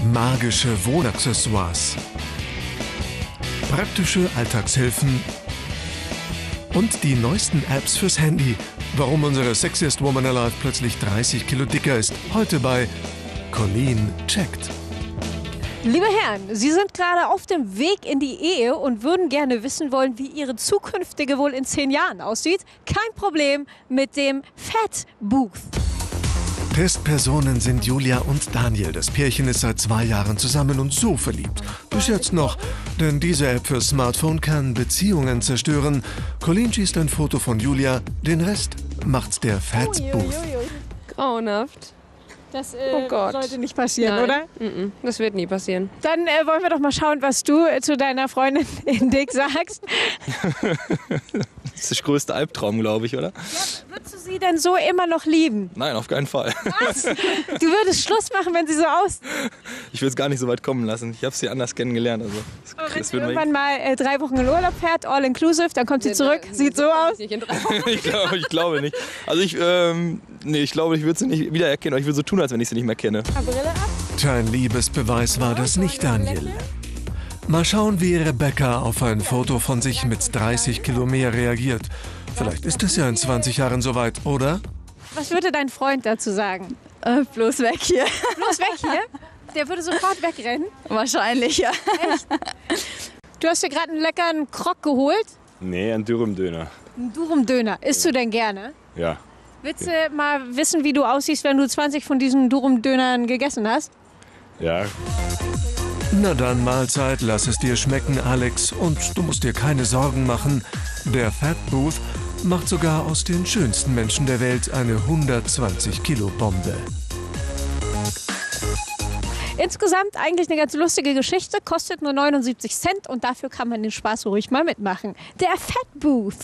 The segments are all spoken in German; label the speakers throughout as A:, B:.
A: Magische Wohnaccessoires, praktische Alltagshilfen und die neuesten Apps fürs Handy. Warum unsere Sexiest Woman Alive plötzlich 30 Kilo dicker ist. Heute bei Colleen checkt.
B: Liebe Herren, Sie sind gerade auf dem Weg in die Ehe und würden gerne wissen wollen, wie Ihre zukünftige wohl in 10 Jahren aussieht? Kein Problem mit dem Fat Booth.
A: Testpersonen sind Julia und Daniel. Das Pärchen ist seit 2 Jahren zusammen und so verliebt. Bis jetzt noch, denn diese App fürs Smartphone kann Beziehungen zerstören. Colleen schießt ein Foto von Julia, den Rest macht der Fat Booth.
C: Grauenhaft.
B: Das
C: Oh Gott.
B: sollte nicht passieren,
C: Nein.
B: oder?
C: Das wird nie passieren.
B: Dann wollen wir doch mal schauen, was du zu deiner Freundin in Dick sagst.
D: Das ist der größte Albtraum, glaube ich, oder?
B: Ja, würdest du sie denn so immer noch lieben?
D: Nein, auf keinen Fall.
B: Was? Du würdest Schluss machen, wenn sie so aus...
D: Ich will es gar nicht so weit kommen lassen. Ich habe sie anders kennengelernt. Also,
B: Wenn sie irgendwann mal 3 Wochen in Urlaub fährt, all inclusive, dann kommt sie zurück, sieht so aus.
D: ich glaube nicht. Also ich glaube, ich würde sie nicht wiedererkennen. Aber ich würde so tun, als wenn ich sie nicht mehr kenne.
B: Brille ab.
A: Kein Liebesbeweis war das nicht, Daniel. Mal schauen, wie Rebecca auf ein Foto von sich mit 30 Kilo mehr reagiert. Vielleicht ist es ja in 20 Jahren soweit, oder?
B: Was würde dein Freund dazu sagen?
E: Bloß weg hier.
B: Bloß weg hier? Der würde sofort wegrennen.
E: Wahrscheinlich, ja.
B: Echt? Du hast dir gerade einen leckeren Krog geholt.
F: Nee, ein Dürüm-Döner.
B: Ein Durum-Döner. Isst du denn gerne?
F: Ja.
B: Willst du mal wissen, wie du aussiehst, wenn du 20 von diesen Durum-Dönern gegessen hast?
F: Ja.
A: Na dann, Mahlzeit, lass es dir schmecken, Alex. Und du musst dir keine Sorgen machen. Der Fat Booth macht sogar aus den schönsten Menschen der Welt eine 120-Kilo-Bombe.
B: Insgesamt eigentlich eine ganz lustige Geschichte, kostet nur 79 Cent und dafür kann man den Spaß ruhig mal mitmachen. Der Fat Booth.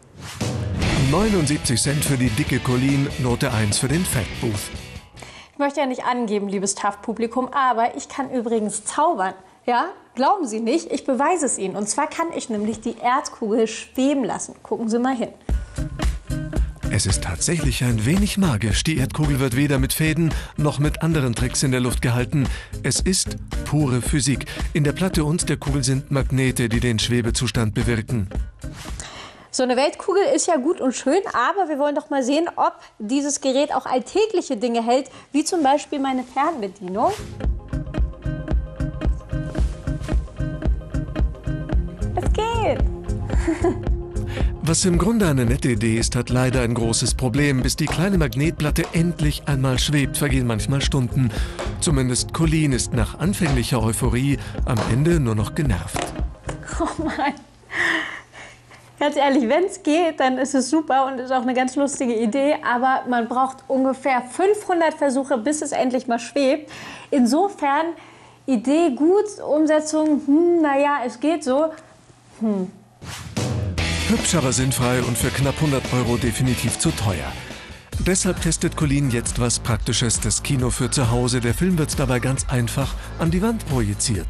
A: 79 Cent für die dicke Colleen, Note 1 für den Fat Booth.
B: Ich möchte ja nicht angeben, liebes TAF-Publikum, aber ich kann übrigens zaubern. Ja, glauben Sie nicht, ich beweise es Ihnen. Und zwar kann ich nämlich die Erdkugel schweben lassen. Gucken Sie mal hin.
A: Es ist tatsächlich ein wenig magisch. Die Erdkugel wird weder mit Fäden noch mit anderen Tricks in der Luft gehalten. Es ist pure Physik. In der Platte und der Kugel sind Magnete, die den Schwebezustand bewirken.
B: So eine Weltkugel ist ja gut und schön, aber wir wollen doch mal sehen, ob dieses Gerät auch alltägliche Dinge hält, wie zum Beispiel meine Fernbedienung. Es geht.
A: Was im Grunde eine nette Idee ist, hat leider ein großes Problem. Bis die kleine Magnetplatte endlich einmal schwebt, vergehen manchmal Stunden. Zumindest Colleen ist nach anfänglicher Euphorie am Ende nur noch genervt.
B: Oh Mann. Ganz ehrlich, wenn es geht, dann ist es super und ist auch eine ganz lustige Idee. Aber man braucht ungefähr 500 Versuche, bis es endlich mal schwebt. Insofern, Idee gut, Umsetzung, naja, es geht so.
A: Hübsch, aber sinnfrei und für knapp 100 € definitiv zu teuer. Deshalb testet Colleen jetzt was Praktisches, das Kino für zu Hause. Der Film wird dabei ganz einfach an die Wand projiziert.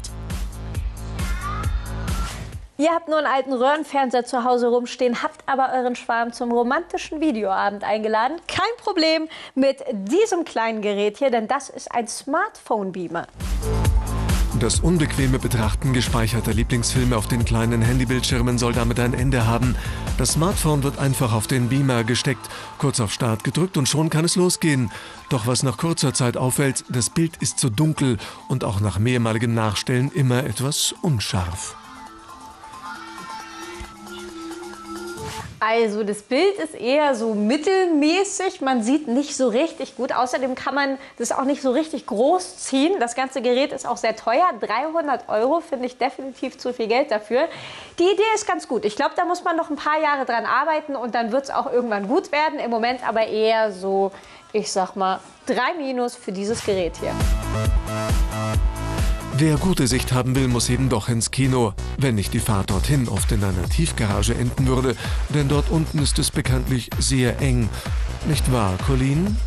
B: Ihr habt nur einen alten Röhrenfernseher zu Hause rumstehen, habt aber euren Schwarm zum romantischen Videoabend eingeladen. Kein Problem mit diesem kleinen Gerät hier, denn das ist ein Smartphone-Beamer.
A: Das unbequeme Betrachten gespeicherter Lieblingsfilme auf den kleinen Handybildschirmen soll damit ein Ende haben. Das Smartphone wird einfach auf den Beamer gesteckt, kurz auf Start gedrückt und schon kann es losgehen. Doch was nach kurzer Zeit auffällt, das Bild ist zu dunkel und auch nach mehrmaligem Nachstellen immer etwas unscharf.
B: Also das Bild ist eher so mittelmäßig, man sieht nicht so richtig gut. Außerdem kann man das auch nicht so richtig groß ziehen. Das ganze Gerät ist auch sehr teuer, 300 € finde ich definitiv zu viel Geld dafür. Die Idee ist ganz gut. Ich glaube, da muss man noch ein paar Jahre dran arbeiten und dann wird es auch irgendwann gut werden. Im Moment aber eher so, ich sag mal, 3 für dieses Gerät hier.
A: Wer gute Sicht haben will, muss eben doch ins Kino. Wenn nicht die Fahrt dorthin oft in einer Tiefgarage enden würde, denn dort unten ist es bekanntlich sehr eng. Nicht wahr, Colleen?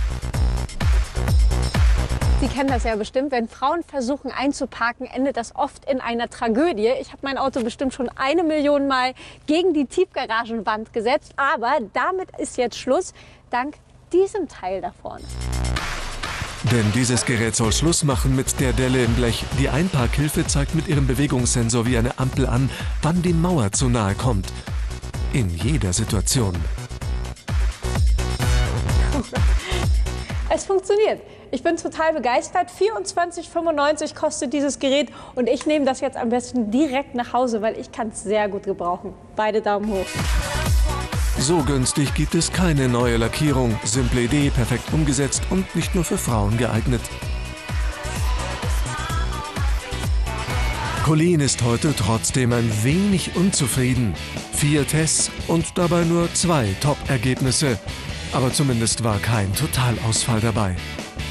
B: Sie kennen das ja bestimmt, wenn Frauen versuchen einzuparken, endet das oft in einer Tragödie. Ich habe mein Auto bestimmt schon 1 Million Mal gegen die Tiefgaragenwand gesetzt, aber damit ist jetzt Schluss, dank diesem Teil da vorne.
A: Denn dieses Gerät soll Schluss machen mit der Delle im Blech. Die Einparkhilfe zeigt mit ihrem Bewegungssensor wie eine Ampel an, wann die Mauer zu nahe kommt. In jeder Situation.
B: Es funktioniert. Ich bin total begeistert. 24,95 kostet dieses Gerät und ich nehme das jetzt am besten direkt nach Hause, weil ich kann es sehr gut gebrauchen. Beide Daumen hoch.
A: So günstig gibt es keine neue Lackierung. Simple Idee, perfekt umgesetzt und nicht nur für Frauen geeignet. Colleen ist heute trotzdem ein wenig unzufrieden. 4 Tests und dabei nur 2 Top-Ergebnisse. Aber zumindest war kein Totalausfall dabei.